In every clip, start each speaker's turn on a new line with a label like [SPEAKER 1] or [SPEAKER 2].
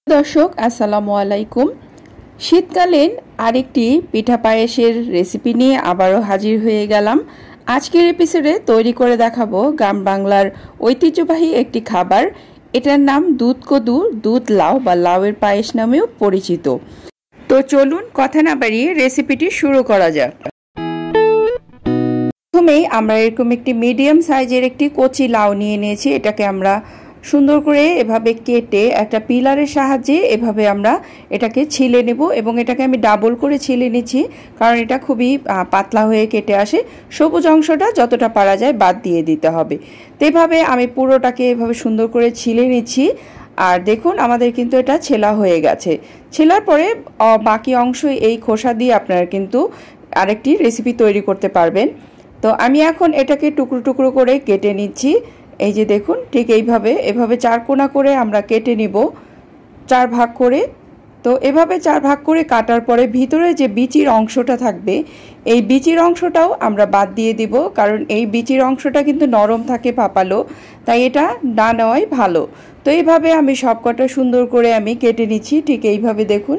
[SPEAKER 1] দর্শক আসসালামু আলাইকুম। শীতকালীন আরেকটি পিঠা পায়েসের রেসিপি নিয়ে আবারও হাজির হয়ে গেলাম। আজকের এপিসোডে তৈরি করে দেখাবো গ্রাম বাংলার ঐতিহ্যবাহী একটি খাবার। এটার নাম দুধ কদু, দুধ লাউ বা লাউয়ের পায়েস নামেও পরিচিত। তো চলুন কথা না বাড়িয়ে রেসিপিটি শুরু করা যাক। প্রথমেই আমরা এরকম একটি মিডিয়াম সাইজের একটি কচি লাউ নিয়ে নিয়েছি। এটাকে আমরা সুন্দর করে এভাবে কেটে একটা পিলারের সাহায্যে এভাবে আমরা এটাকে ছিলে নেব এবং এটাকে আমি ডাবল করে ছিলে নিচ্ছি, কারণ এটা খুবই পাতলা হয়ে কেটে আসে। সবুজ অংশটা যতটা পারা যায় বাদ দিয়ে দিতে হবে। তো এভাবে আমি পুরোটাকে এভাবে সুন্দর করে ছিলে নিচ্ছি। আর দেখুন আমাদের কিন্তু এটা ছেলা হয়ে গেছে। ছেলার পরে বাকি অংশ এই খোসা দিয়ে আপনারা কিন্তু আরেকটি রেসিপি তৈরি করতে পারবেন। তো আমি এখন এটাকে টুকরো টুকরো করে কেটে নিচ্ছি। এই যে দেখুন, ঠিক এভাবে চার কোনা করে আমরা কেটে নিব, চার ভাগ করে। তো এভাবে চার ভাগ করে কাটার পরে ভিতরে যে বিচির অংশটা থাকবে, এই বিচির অংশটাও আমরা বাদ দিয়ে দিব, কারণ এই বিচির অংশটা কিন্তু নরম থাকে, পাপালো, তাই এটা না নেওয়াই ভালো। তো এইভাবে আমি সবকটা সুন্দর করে আমি কেটে নিচ্ছি। ঠিক এইভাবে দেখুন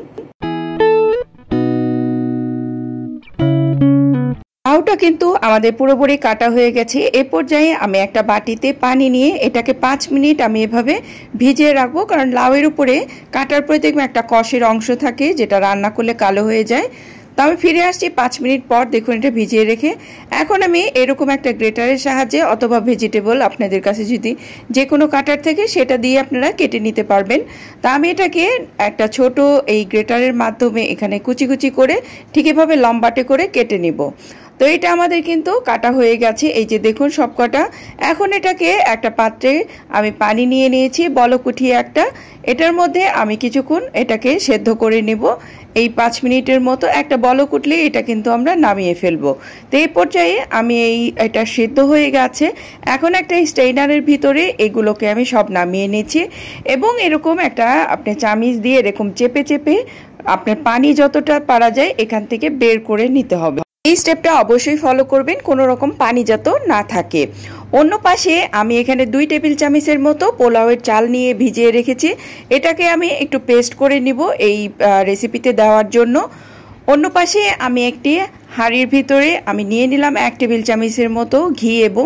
[SPEAKER 1] লাউটা কিন্তু আমাদের পুরোপুরি কাটা হয়ে গেছে। এ পর্যায়ে আমি একটা বাটিতে পানি নিয়ে এটাকে 5 মিনিট আমি এভাবে ভিজিয়ে রাখবো, কারণ লাউয়ের উপরে কাটার পরে দেখবেন একটা কষের অংশ থাকে, যেটা রান্না করলে কালো হয়ে যায়। তো আমি ফিরে আসছি 5 মিনিট পর। দেখুন এটা ভিজিয়ে রেখে এখন আমি এরকম একটা গ্রেটারের সাহায্যে অথবা ভেজিটেবল আপনাদের কাছে যদি যে কোনো কাটার থেকে সেটা দিয়ে আপনারা কেটে নিতে পারবেন। তা আমি এটাকে একটা ছোট এই গ্রেটারের মাধ্যমে এখানে কুচি কুচি করে ঠিক এভাবে লম্বাটে করে কেটে নিব। তো এটা আমাদের কিন্তু কাটা হয়ে গেছে। এই যে দেখুন সব কটা। এখন এটাকে একটা পাত্রে আমি পানি নিয়ে নিয়েছি, বলক উঠিয়ে একটা। এটার মধ্যে আমি কিছুক্ষণ এটাকে সেদ্ধ করে নেব। এই 5 মিনিটের মতো একটা বলক উঠলে এটা কিন্তু আমরা নামিয়ে ফেলবো। তো এই পর্যায়ে আমি এটা সেদ্ধ হয়ে গেছে। এখন একটা স্ট্রেইনারের ভিতরে এগুলোকে আমি সব নামিয়ে নিয়েছি এবং এরকম একটা আপনি চামিচ দিয়ে এরকম চেপে চেপে আপনার পানি যতটা পারা যায় এখান থেকে বের করে নিতে হবে। এই স্টেপটা অবশ্যই ফলো করবেন, কোনো রকম পানি যাতে না থাকে। অন্য পাশে আমি এখানে 2 টেবিল চামচের মতো পোলাওয়ের চাল নিয়ে ভিজিয়ে রেখেছি। এটাকে আমি একটু পেস্ট করে নিব এই রেসিপিতে দেওয়ার জন্য। অন্য পাশে আমি একটি হাঁড়ির ভিতরে আমি নিয়ে নিলাম 1 টেবিল চামচের মতো ঘি এবং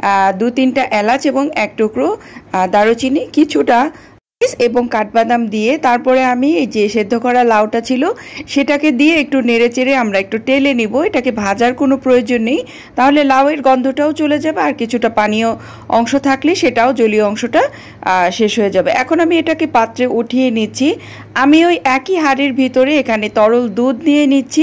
[SPEAKER 1] 2-3টা এলাচ এবং 1 টুকরো দারুচিনি, কিছুটা এবং কাঠবাদাম দিয়ে তারপরে আমি এই যে সেদ্ধ করা লাউটা ছিল সেটাকে দিয়ে একটু নেড়ে চেড়ে আমরা একটু টেলে নিব। এটাকে ভাজার কোনো প্রয়োজন নেই, তাহলে লাউয়ের গন্ধটাও চলে যাবে আর কিছুটা পানীয় অংশ থাকলে সেটাও জলীয় অংশটা শেষ হয়ে যাবে। এখন আমি এটাকে পাত্রে উঠিয়ে নিচ্ছি। আমি ওই একই হাঁড়ির ভিতরে এখানে তরল দুধ নিয়ে নিচ্ছি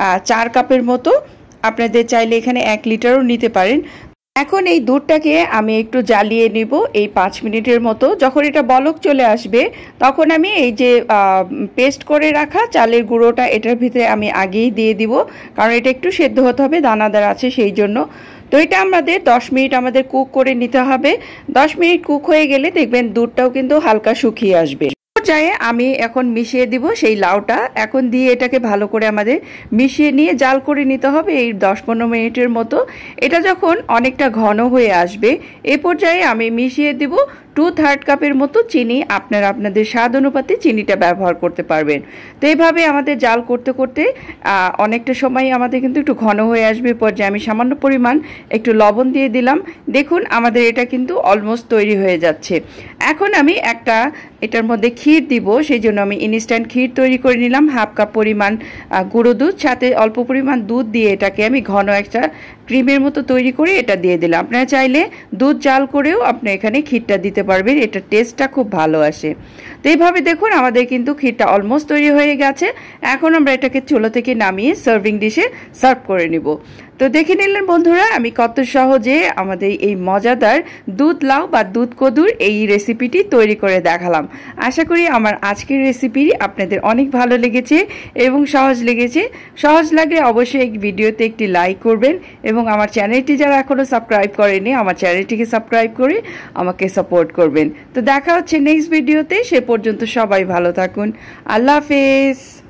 [SPEAKER 1] 4 কাপের মতো। আপনাদের চাইলে এখানে 1 লিটারও নিতে পারেন। এখন এই দুধটাকে আমি একটু জ্বালিয়ে নিব এই 5 মিনিটের মতো। যখন এটা বলক চলে আসবে তখন আমি এই যে পেস্ট করে রাখা চালের গুঁড়োটা এটার ভিতরে আমি আগেই দিয়ে দিব, কারণ এটা একটু সেদ্ধ হতে হবে, দানাদার আছে সেই জন্য। তো এটা আমাদের 10 মিনিট আমাদের কুক করে নিতে হবে। 10 মিনিট কুক হয়ে গেলে দেখবেন দুধটাও কিন্তু হালকা শুকিয়ে আসবে। পর্যায়ে আমি এখন মিশিয়ে দিব সেই লাউটা। এখন দিয়ে এটাকে ভালো করে আমাদের মিশিয়ে নিয়ে জাল করে নিতে হবে এই 10-15 মিনিটের মতো। এটা যখন অনেকটা ঘন হয়ে আসবে এ পর্যায়ে আমি মিশিয়ে দিব 2/3 কাপের মতো চিনি। আপনারা আপনাদের স্বাদ অনুপাতে চিনিটা ব্যবহার করতে পারবেন। তো এইভাবে আমাদের জাল করতে করতে অনেকটা সময় আমাদের কিন্তু একটু ঘন হয়ে আসবে। পর্যায়ে আমি সামান্য পরিমাণ একটু লবণ দিয়ে দিলাম। দেখুন আমাদের এটা কিন্তু অলমোস্ট তৈরি হয়ে যাচ্ছে। এখন আমি একটা এটার মধ্যে ক্ষীর দিব, সেই জন্য আমি ইনস্ট্যান্ট ক্ষীর তৈরি করে নিলাম। 1/2 কাপ পরিমাণ গুঁড়ো দুধ, সাথে অল্প পরিমাণ দুধ দিয়ে এটাকে আমি ঘন একটা ক্রিমের মতো তৈরি করে এটা দিয়ে দিলাম। আপনারা চাইলে দুধ জাল করেও আপনি এখানে ক্ষীরটা দিতে পারবেন, এটা টেস্টটা খুব ভালো আসে। তো এইভাবে দেখুন আমাদের কিন্তু ক্ষীরটা অলমোস্ট তৈরি হয়ে গেছে। এখন আমরা এটাকে চুলা থেকে নামিয়ে সার্ভিং ডিশে সার্ভ করে নিব। তো দেখে নিলেন বন্ধুরা আমি কত সহজে আমাদের এই মজাদার দুধ লাউ বা দুধ কদুর এই রেসিপিটি তৈরি করে দেখালাম। আশা করি আমার আজকের রেসিপি আপনাদের অনেক ভালো লেগেছে এবং সহজ লেগেছে। সহজ লাগলে অবশ্যই এই ভিডিওতে একটি লাইক করবেন এবং আমার চ্যানেলটি যারা এখনো সাবস্ক্রাইব করেনি আমার চ্যানেলটিকে সাবস্ক্রাইব করে আমাকে সাপোর্ট করবেন। তো দেখা হচ্ছে নেক্সট ভিডিওতে। সে পর্যন্ত সবাই ভালো থাকুন। আল্লাহ হাফেজ।